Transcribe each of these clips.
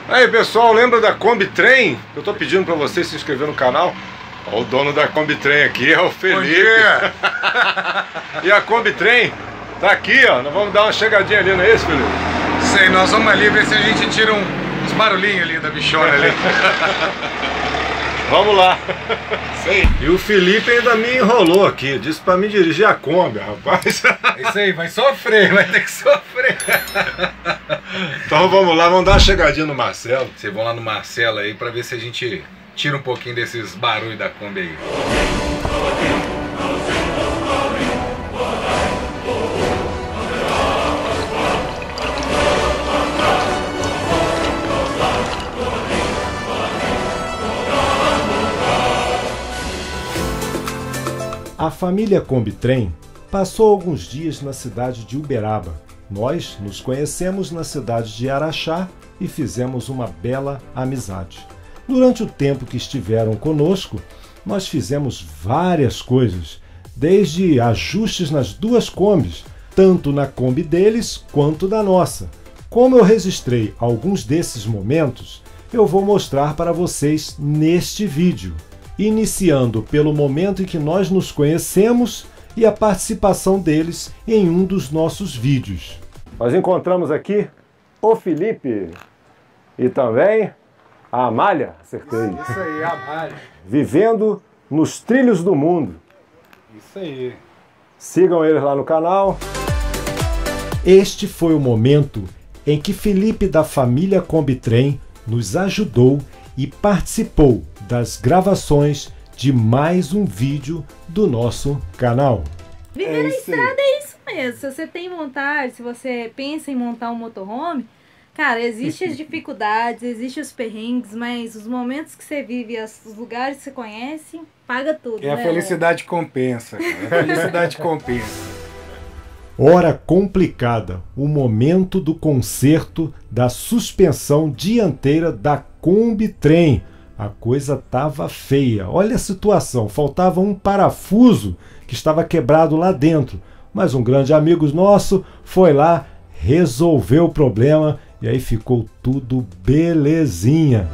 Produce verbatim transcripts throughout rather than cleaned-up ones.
Aí pessoal, lembra da Kombi Trem? Eu tô pedindo pra vocês se inscrever no canal. Ó, o dono da Kombi Trem aqui é o Felipe. Bom dia. E a Kombi Trem tá aqui, ó. Nós vamos dar uma chegadinha ali, não é isso, Felipe? Sei, nós vamos ali ver se a gente tira um, uns barulhinhos ali da bichona ali. Vamos lá. Sei. E o Felipe ainda me enrolou aqui, disse pra mim dirigir a Kombi, rapaz. É isso aí, vai sofrer, vai ter que sofrer. Então vamos lá, vamos dar uma chegadinha no Marcelo. Vocês vão lá no Marcelo aí pra ver se a gente tira um pouquinho desses barulhos da Kombi aí. A família Kombi Trem passou alguns dias na cidade de Uberaba. Nós nos conhecemos na cidade de Araxá e fizemos uma bela amizade. Durante o tempo que estiveram conosco, nós fizemos várias coisas, desde ajustes nas duas Kombis, tanto na Kombi deles quanto da nossa. Como eu registrei alguns desses momentos, eu vou mostrar para vocês neste vídeo, iniciando pelo momento em que nós nos conhecemos e a participação deles em um dos nossos vídeos. Nós encontramos aqui o Felipe e também a Amália, acertei. Isso aí, a Amália. Vivendo nos trilhos do mundo. Isso aí. Sigam eles lá no canal. Este foi o momento em que Felipe da família Kombi Trem nos ajudou e participou das gravações de mais um vídeo do nosso canal. Viver É na isso aí. estrada é isso mesmo. Se você tem vontade, se você pensa em montar um motorhome, cara, existem as dificuldades, existem os perrengues, mas os momentos que você vive, os lugares que você conhece, paga tudo. E a né? felicidade compensa, cara. A felicidade compensa. Hora complicada, o momento do conserto da suspensão dianteira da Kombi Trem. A coisa tava feia. Olha a situação, faltava um parafuso que estava quebrado lá dentro. Mas um grande amigo nosso foi lá, resolveu o problema e aí ficou tudo belezinha.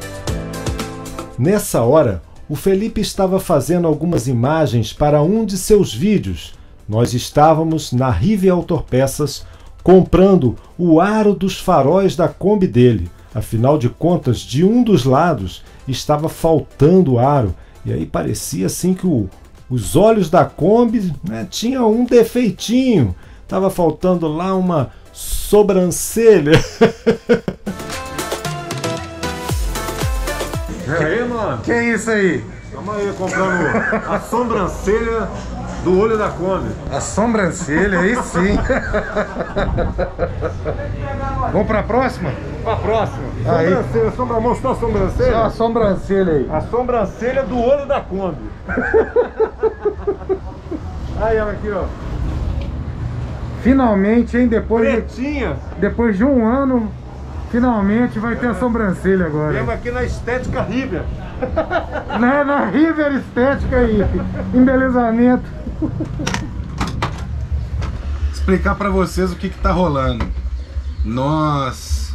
Nessa hora, o Felipe estava fazendo algumas imagens para um de seus vídeos. Nós estávamos na Rive Autopeças comprando o aro dos faróis da Kombi dele. Afinal de contas, de um dos lados estava faltando aro. E aí parecia assim que o, os olhos da Kombi, né, tinham um defeitinho. Estava faltando lá uma sobrancelha. E aí, mano? Que é isso aí? Estamos aí comprando a sobrancelha do olho da Kombi. A sobrancelha, aí sim. Vamos pra próxima? Pra próxima. Aí. Sobrancelha, sombra... mostrou a sobrancelha? Só a sobrancelha aí. A sobrancelha do olho da Kombi. Aí, olha aqui, ó. Finalmente, hein? Depois de, Pretinha. depois de um ano, finalmente vai ter a sobrancelha agora. Viemos aqui na Estética River. Na, na River Estética aí, embelezamento. Explicar pra vocês o que que tá rolando. Nós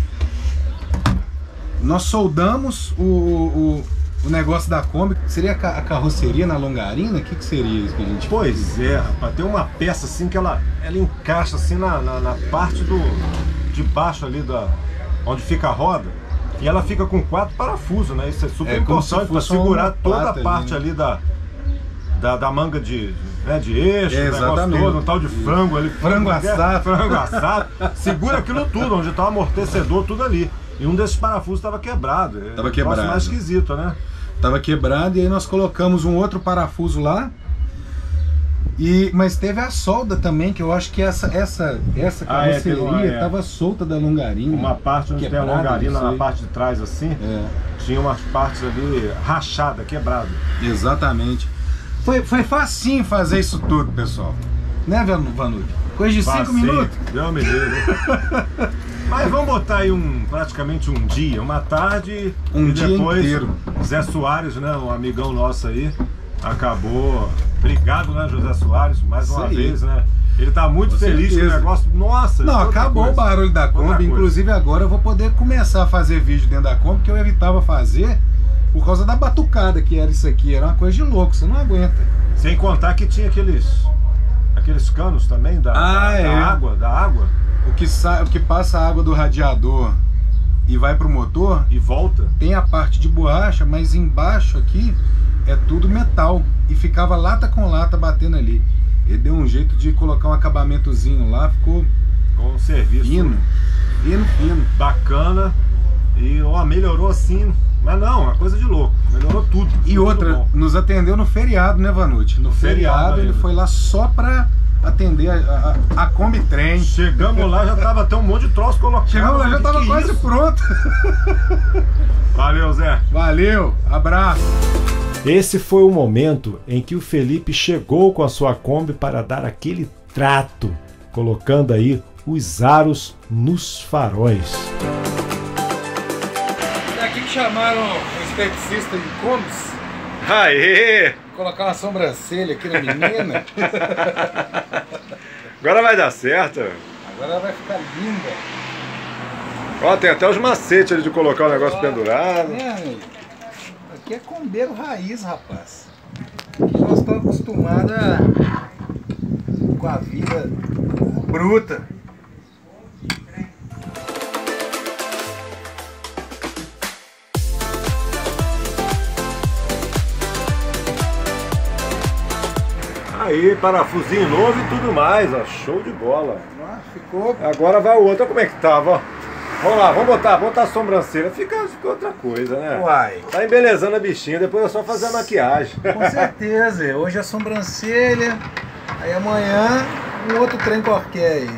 Nós soldamos o, o, o negócio da Kombi. Seria a, ca a carroceria na longarina? O que que seria isso que a gente Pois fez? é, rapaz, tem uma peça assim que ela, ela encaixa assim na, na, na parte do de baixo ali da onde fica a roda. E ela fica com quatro parafusos, né? Isso é super É como se importante para fosse uma segurar toda a plata parte ali, ali da, da, da manga de, né, de eixo, É, o negócio exatamente. todo, um tal de frango ali. Frango assado. Frango assado. Segura aquilo tudo, onde tá o amortecedor, tudo ali. E um desses parafusos estava quebrado. Tava É um quebrado. negócio mais esquisito, né? Tava quebrado e aí nós colocamos um outro parafuso lá. E, mas teve a solda também, que eu acho que essa, essa, essa Ah, é, carroceria teve uma, é. tava solta da longarina. Uma parte onde tem a Quebrada, longarina não na sei. parte de trás assim, É. tinha umas partes ali rachadas, quebradas. Exatamente. Foi, foi facinho fazer isso tudo, pessoal. Né, Vanucci? Coisa de cinco Passei, minutos. Deus me livre. Mas vamos botar aí um, praticamente um dia, uma tarde Um e dia depois inteiro. Zé Soares, né, um amigão nosso aí, acabou. Obrigado, né, José Soares, mais Isso uma aí. vez, né? Ele tá muito Com feliz certeza. com o negócio. Nossa! Não, outra acabou coisa. o barulho da Outra Kombi. coisa. Inclusive agora eu vou poder começar a fazer vídeo dentro da Kombi, que eu evitava fazer por causa da batucada que era isso aqui. Era uma coisa de louco, você não aguenta. Sem contar que tinha aqueles aqueles canos também da, Ah, da, é. da água, da água O que, sa... o que passa a água do radiador e vai pro motor, e volta. tem a parte de borracha, mas embaixo aqui é tudo metal. E ficava lata com lata batendo ali. Ele deu um jeito de colocar um acabamentozinho lá, ficou Com um serviço fino, fino, fino. bacana. E ó, melhorou assim. Mas não, uma coisa de louco. Melhorou tudo. E tudo outra, bom. nos atendeu no feriado, né, Vanucci? No feriado feriado ele ainda. foi lá só pra atender a, a, a Kombi Trem. Chegamos lá, já tava até um monte de troço colocado. Chegamos lá, já Que tava que é quase isso? pronto. Valeu, Zé. Valeu, abraço. Esse foi o momento em que o Felipe chegou com a sua Kombi para dar aquele trato, colocando aí os aros nos faróis. Daqui que chamaram o esteticista de Kombis, Aê! colocar uma sobrancelha aqui na menina. Agora vai dar certo. Agora ela vai ficar linda. Ó, tem até os macetes ali de colocar o negócio pendurado. É, amigo. Aqui é combeiro raiz, rapaz. Aqui nós estamos acostumados a... com a vida bruta. Aí, parafusinho novo e tudo mais, ó. Show de bola. Ah, ficou. Agora vai o outro, olha como é que tava, ó. Vamos lá, vamos botar, botar a sobrancelha. Fica, fica outra coisa, né? Uai. Tá embelezando a bichinha, depois é só fazer a maquiagem. Com certeza. Hoje a sobrancelha. Aí amanhã um outro trem qualquer aí.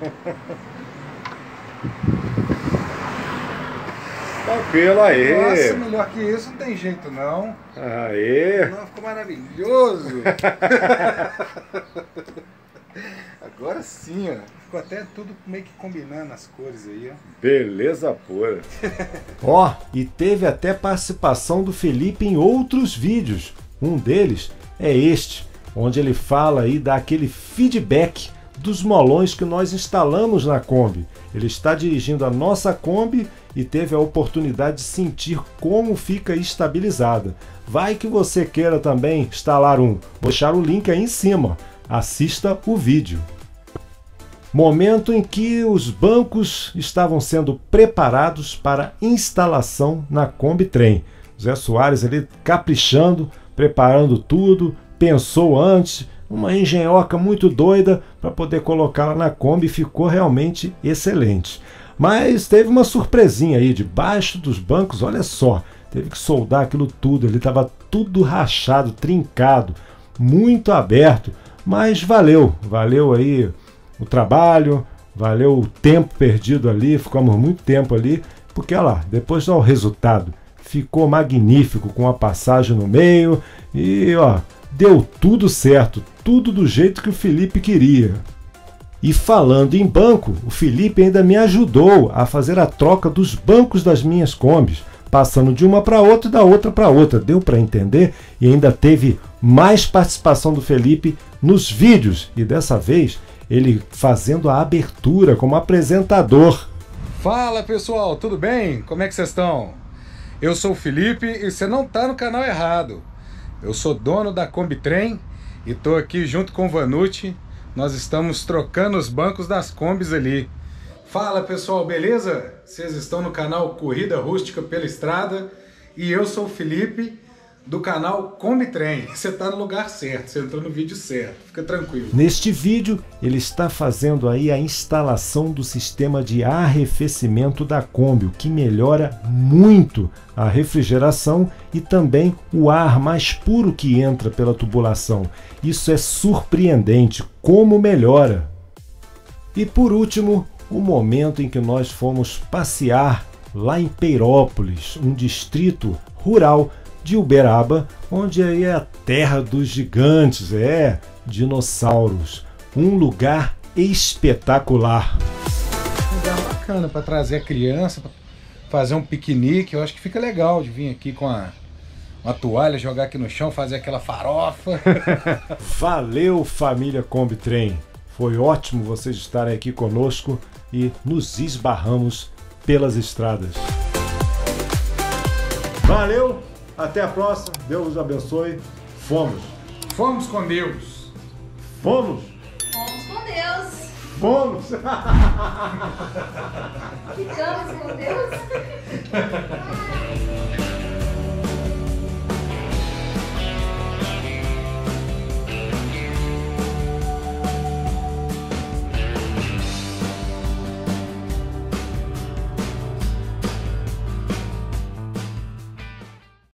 Tranquilo aí. Nossa, melhor que isso não tem jeito não. Aê. Não, ficou maravilhoso. Agora sim, ó. Ficou até tudo meio que combinando as cores aí, ó. Beleza pura. Ó, e teve até participação do Felipe em outros vídeos. Um deles é este, onde ele fala aí, dá aquele feedback dos molões que nós instalamos na Kombi. Ele está dirigindo a nossa Kombi e teve a oportunidade de sentir como fica estabilizada. Vai que você queira também instalar um. Vou deixar o link aí em cima. Assista o vídeo. Momento em que os bancos estavam sendo preparados para instalação na Kombi Trem. Zé Soares ali caprichando, preparando tudo, pensou antes, uma engenhoca muito doida para poder colocá-la na Kombi, e ficou realmente excelente. Mas teve uma surpresinha aí, debaixo dos bancos, olha só, teve que soldar aquilo tudo, ele estava tudo rachado, trincado, muito aberto, mas valeu, valeu aí o trabalho, valeu o tempo perdido ali, ficamos muito tempo ali, porque olha lá, depois olha o resultado, ficou magnífico com a passagem no meio e ó, deu tudo certo, tudo do jeito que o Felipe queria. E falando em banco, o Felipe ainda me ajudou a fazer a troca dos bancos das minhas Kombis, passando de uma para outra e da outra para outra. Deu para entender? E ainda teve mais participação do Felipe nos vídeos, e dessa vez ele fazendo a abertura como apresentador. Fala pessoal, tudo bem? Como é que vocês estão? Eu sou o Felipe e você não está no canal errado. Eu sou dono da Kombi Trem e estou aqui junto com o Vanucci. Nós estamos trocando os bancos das Kombis ali. Fala pessoal, beleza? Vocês estão no canal Corrida Rústica pela Estrada e eu sou o Felipe do canal Kombi Trem. Você está no lugar certo, você entrou no vídeo certo, fica tranquilo. Neste vídeo ele está fazendo aí a instalação do sistema de arrefecimento da Kombi, o que melhora muito a refrigeração e também o ar mais puro que entra pela tubulação. Isso é surpreendente, como melhora. E por último, o momento em que nós fomos passear lá em Peirópolis, um distrito rural de Uberaba, onde aí é a terra dos gigantes, é, dinossauros. Um lugar espetacular. Um lugar bacana para trazer a criança, para fazer um piquenique. Eu acho que fica legal de vir aqui com a, uma toalha, jogar aqui no chão, fazer aquela farofa. Valeu, família Kombi Trem. Foi ótimo vocês estarem aqui conosco e nos esbarramos pelas estradas. Valeu, até a próxima, Deus os abençoe. Fomos. Fomos com Deus. Fomos. Fomos com Deus. Fomos. Ficamos com Deus.